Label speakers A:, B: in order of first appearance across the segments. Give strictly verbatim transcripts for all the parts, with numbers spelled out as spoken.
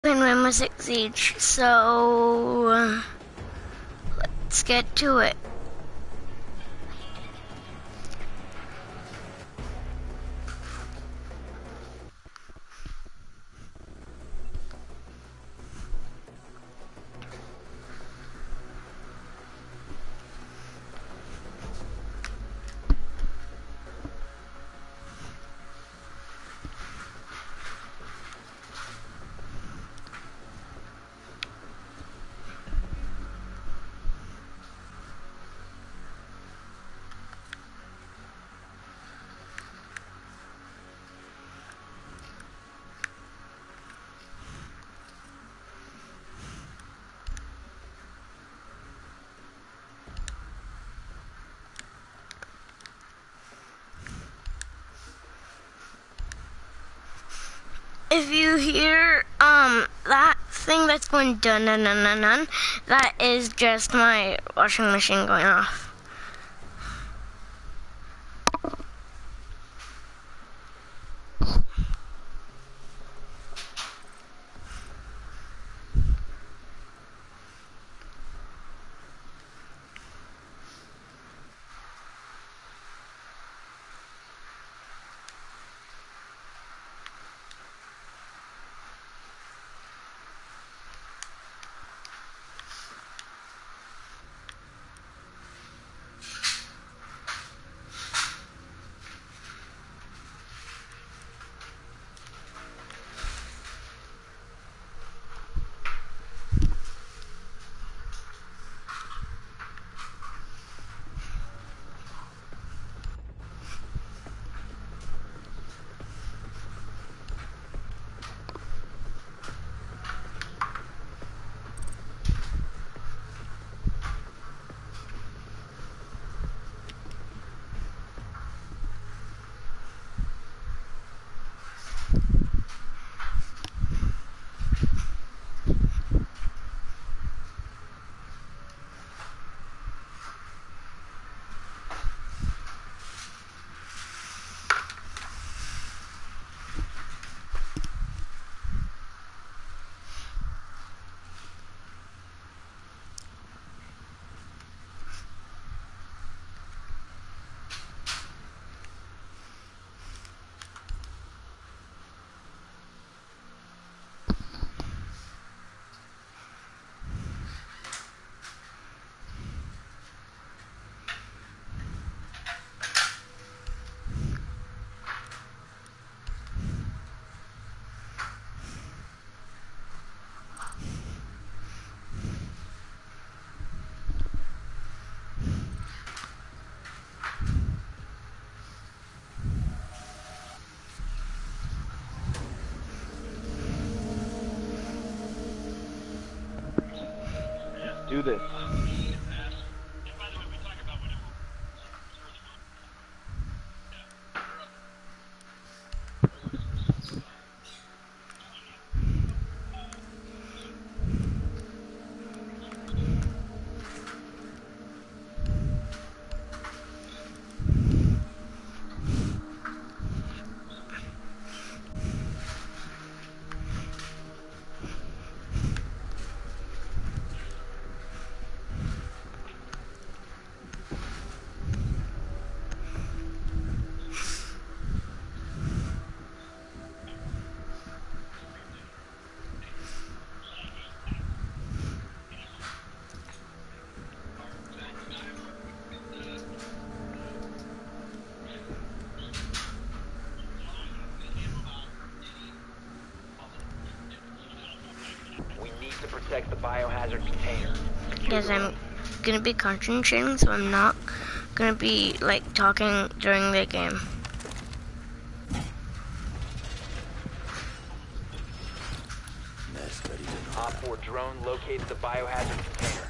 A: in Rainbow Six Siege, so uh, let's get to it. If you hear um that thing that's going dun dun dun dun dun, that is just my washing machine going off.
B: Do this.
C: To protect the biohazard container.
A: Yes, I'm gonna be concentrating, so I'm not gonna be like talking during the game.
C: Op four drone located the biohazard container.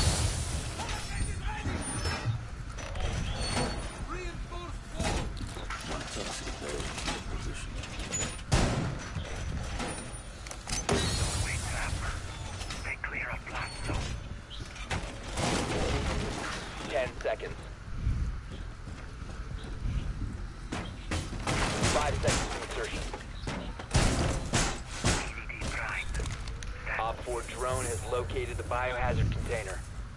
C: Ten seconds. Five seconds to insertion. four drone has located the biohazard container.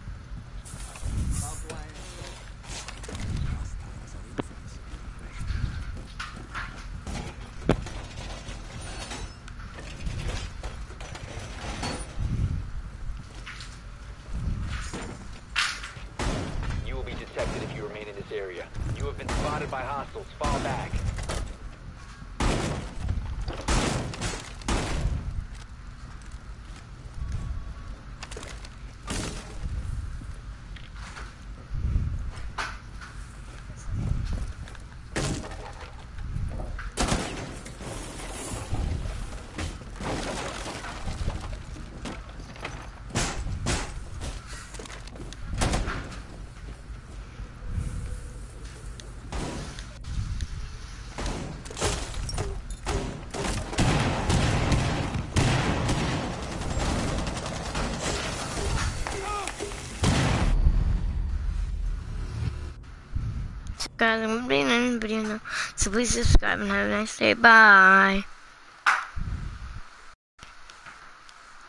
C: You will be detected if you remain in this area. You have been spotted by hostiles. Fall back.
A: Guys, I'm going to be in the video now, so please subscribe and have a nice day. Bye.